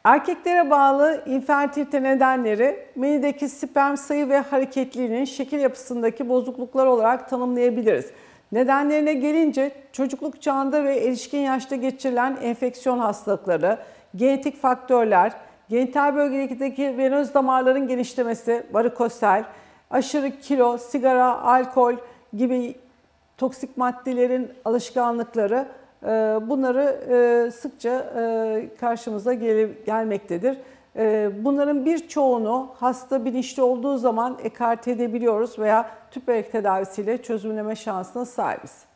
Erkeklere bağlı infertilite nedenleri menideki sperm sayı ve hareketliliğinin şekil yapısındaki bozukluklar olarak tanımlayabiliriz. Nedenlerine gelince çocukluk çağında ve erişkin yaşta geçirilen enfeksiyon hastalıkları, genetik faktörler, genital bölgedeki venöz damarların genişlemesi, varikosel, aşırı kilo, sigara, alkol gibi toksik maddelerin alışkanlıkları bunları sıkça karşımıza gelmektedir. Bunların birçoğunu hasta bilinçli olduğu zaman ekarte edebiliyoruz veya tüp bebek tedavisiyle çözümleme şansına sahibiz.